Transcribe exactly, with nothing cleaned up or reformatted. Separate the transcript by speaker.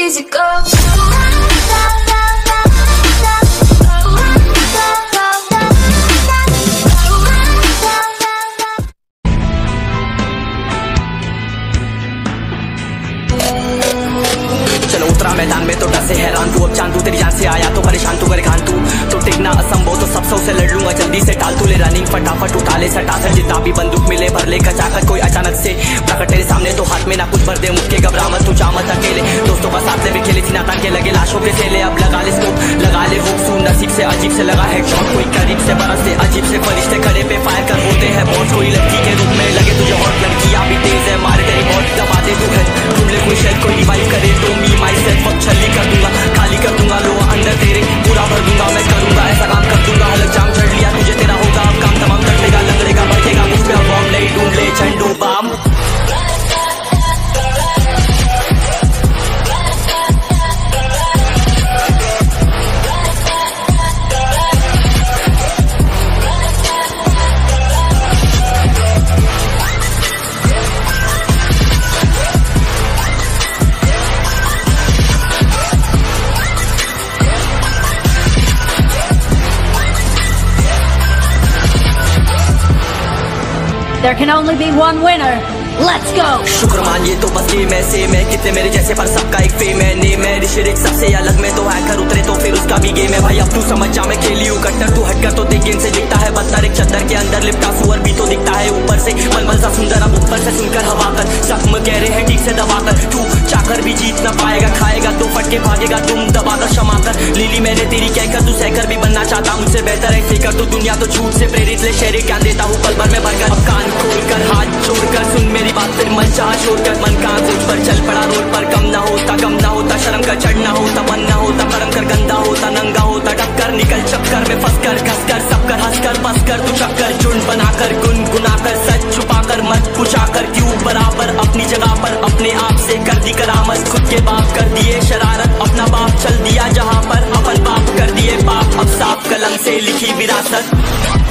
Speaker 1: easy go.
Speaker 2: चलो उतरा मैदान में तो डर से हैरान तू, अब चांदू तेरी जान से आया तो परेशान तू करे खान तू तो टिकना असंभव तो सब सौ से लड़ लूंगा जल्दी से टाल तू ले रनिंग फटाफट उठा ले सटा सर जितना भी बंदूक मिले भर ले कचाकर कोई अचानक से प्रकट तेरे सामने तो हाथ में ना कुछ भर दे मुक्के घबरा मत तू जा मत अकेले दोस्तों का साथ ले भी खेली थी नातान के लगे लाशों के सेले अब लगा ले स्कोप लगा ले हुक सू नसीब से अजीब से लगा है शॉट कोई करीब से बरस से अजीब से फरिश्ते खड़े पे फायर कर बोलते हैं बहुत कोई लड़की के रूप में लगे तुझे और लड़कियां भी तेज है मार तेरी बहुत दबा दे तू है ढूंढ ले कोई शेर कोई रिवाइव करे तो मी माई सेल्फ अब छली कर दूंगा खाली कर दूंगा लो अंदर तेरे पूरा भर दूंगा मैं करूंगा ऐसा काम कर दूंगा हलक जाम चढ़ लिया तुझे तेरा होगा अब काम तमाम कर लेगा लंगड़ेगा बढ़ेगा मुझ पे अब बॉम्ब नहीं ढूंढ ले Zandu balm
Speaker 3: There can only be one winner. Let's go.
Speaker 2: शुक्र मानिए तो बस ये मैं से मैं कितने मेरे जैसे पर सबका एक फेम है ने मैं ऋषिक सबसे अलग में तो हैकर उतरे तो फिर उसका भी गेम है भाई अब तू समझ जा मैं खेली हूँ कट्टर तू हटकर तो देख गेम से दिखता है बदतर एक चद्दर के अंदर लिपटा सुअर भी तो दिखता है ऊपर से मलमल सा सुंदर अब ऊपर से सुनकर हवा कर जख्म कह रहे हैं ठीक से दबाकर तू चाकर भी जीत ना पाएगा खाएगा तो फटके भागेगा तुम दबाकर क्षमा कर लीली मैंने तेरी कहकर तू सहकर भी बनना चाहता मुझसे बेहतर है फेकर तो दुनिया तो झूठ से प्रेरित ले शेरे क्या देता हूँ पल भर में भरकर अब कान खोलकर हाथ जोड़कर सुन मेरी बात फिर मन चाह छोड़कर मन का खोज पर चल पड़ा रोड पर कम ना होता गम ना होता शर्म कर चढ़ना होता मन ना होता कर्म कर गंदा होता नंगा होता टक्कर निकल चक्कर में फंस कर घस कर सब कर हंस कर बस कर तू चक्कर झुंड बनाकर गुनगुनाकर सच छुपाकर मत पूछाकर क्यों बराबर अपनी जगह पर अपने आप से कर दी करामत खुद के बाप कर दिए शरारत अपना बाप चल दिया जहाँ पर अपन बाप कर दिए बाप अब साफ कलम से लिखी विरासत